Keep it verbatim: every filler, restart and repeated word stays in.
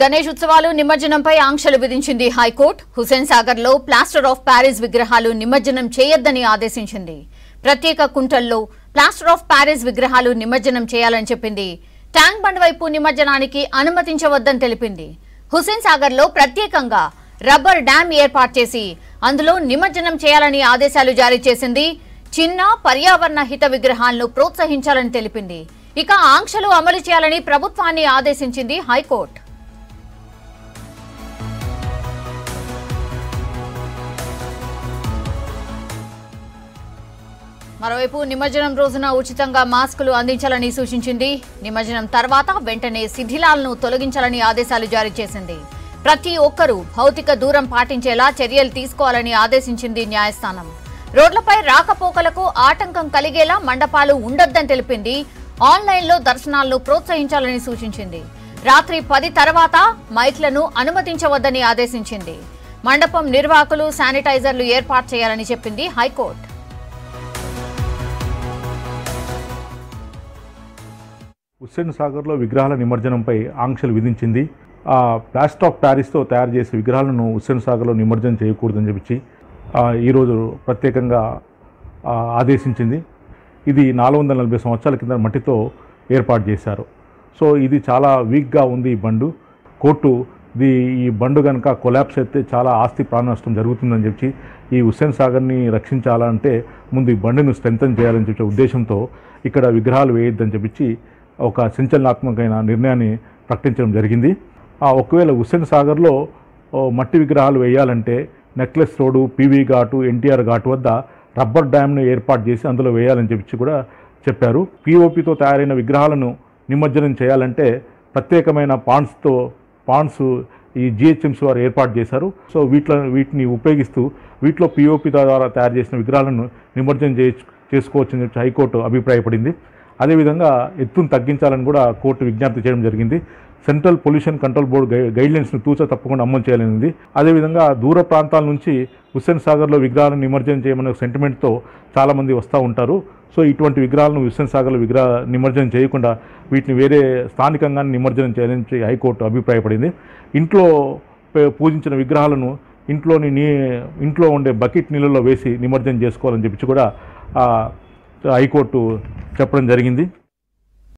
గణేష్ ఉత్సవాలు నిమజ్జనంపై ఆంక్షలు విధించింది హైకోర్టు. హుస్సేన్ సాగర్ లో ప్లాస్టర్ ఆఫ్ ప్యారిస్ విగ్రహాలు నిమజ్జనం చేయొద్దని ఆదేశించింది. ప్రత్యేక కుంటల్లో ప్లాస్టర్ ఆఫ్ ప్యారిస్ విగ్రహాలు నిమజ్జనం చేయాలని చెప్పింది. ట్యాంక్ బండ్ వైపు నిమజ్జనానికి అనుమతించవద్దని తెలిపింది. హుస్సేన్ సాగర్ లో ప్రత్యేకంగా రబ్బర్ డ్యాం ఏర్పాటు చేసి అందులో నిమజ్జనం చేయాలని ఆదేశాలు జారీ చేసింది. చిన్న పర్యావరణ హిత విగ్రహాలను ప్రోత్సహించాలని తెలిపింది. ఇక ఆంక్షలు అమలు చేయాలని ప్రభుత్వాన్ని ఆదేశించింది హైకోర్టు. మరోవైపు నిమజ్జనం రోజున ఉచితంగా మాస్కులు అందించాలని సూచించింది. నిమజ్జనం తర్వాత వెంటనే శిథిలాలను తొలగించాలని ఆదేశాలు జారీ చేసింది. ప్రతి ఒక్కరూ భౌతిక దూరం పాటించేలా చర్యలు తీసుకోవాలని ఆదేశించింది న్యాయస్థానం. రోడ్లపై రాకపోకలకు ఆటంకం కలిగేలా మండపాలు ఉండొద్దని తెలిపింది. ఆన్లైన్లో దర్శనాలను ప్రోత్సహించాలని సూచించింది. రాత్రి పది తర్వాత మైక్లను అనుమతించవద్దని ఆదేశించింది. మండపం నిర్వాహకులు శానిటైజర్లు ఏర్పాటు చేయాలని చెప్పింది హైకోర్టు. హుస్సేన్ సాగర్లో విగ్రహాల నిమజ్జనంపై ఆంక్షలు విధించింది. ఆ ప్లాస్టర్ ఆఫ్ ప్యారిస్తో తయారు చేసే విగ్రహాలను హుస్సేన్ సాగర్లో నిమజ్జనం చేయకూడదని చెప్పి ఈరోజు ప్రత్యేకంగా ఆదేశించింది. ఇది నాలుగు వందల నలభై సంవత్సరాల కింద మట్టితో ఏర్పాటు చేశారు. సో ఇది చాలా వీక్గా ఉంది ఈ బండు. కోర్టు ఇది ఈ బండు కనుక కొలాప్స్ అయితే చాలా ఆస్తి ప్రాణ నష్టం జరుగుతుందని చెప్పి ఈ హుస్సేన్ సాగర్ని రక్షించాలంటే ముందు ఈ బండిని స్ట్రెంథన్ చేయాలని చెప్పే ఉద్దేశంతో ఇక్కడ విగ్రహాలు వేయొద్దని చెప్పి ఒక సంచలనాత్మకమైన నిర్ణయాన్ని ప్రకటించడం జరిగింది. ఒకవేళ హుస్సేన్ సాగర్లో మట్టి విగ్రహాలు వేయాలంటే నెక్లెస్ రోడ్డు, పీవీ ఘాటు, ఎన్టీఆర్ ఘాటు వద్ద రబ్బర్ డ్యామ్ను ఏర్పాటు చేసి అందులో వేయాలని చెప్పి కూడా చెప్పారు. పీఓపీతో తయారైన విగ్రహాలను నిమజ్జనం చేయాలంటే ప్రత్యేకమైన పాండ్స్తో పాండ్స్ ఈ జిహెచ్ఎంసీ వారు ఏర్పాటు చేశారు. సో వీటిలో వీటిని ఉపయోగిస్తూ వీటిలో పీఓపీ ద్వారా తయారు చేసిన విగ్రహాలను నిమజ్జనం చే చేసుకోవచ్చని చెప్పి హైకోర్టు అభిప్రాయపడింది. అదేవిధంగా ఎత్తును తగ్గించాలని కూడా కోర్టు విజ్ఞప్తి చేయడం జరిగింది. సెంట్రల్ పొల్యూషన్ కంట్రోల్ బోర్డు గై గైడ్లైన్స్ను తూచా తప్పకుండా అమలు చేయాలనింది. అదేవిధంగా దూర ప్రాంతాల నుంచి హుస్సేన్ సాగర్లో విగ్రహాలను నిమజ్జనం చేయమనే సెంటిమెంట్తో చాలామంది వస్తూ ఉంటారు. సో ఇటువంటి విగ్రహాలను హుస్సేన్ సాగర్లో విగ్రహ నిమజ్జనం చేయకుండా వీటిని వేరే స్థానికంగా నిమజ్జనం చేయాలని హైకోర్టు అభిప్రాయపడింది. ఇంట్లో పూజించిన విగ్రహాలను ఇంట్లోని నీ ఇంట్లో ఉండే బకెట్ నీళ్ళలో వేసి నిమజ్జనం చేసుకోవాలని చెప్పి కూడా హైకోర్టు చెప్పడం జరిగింది.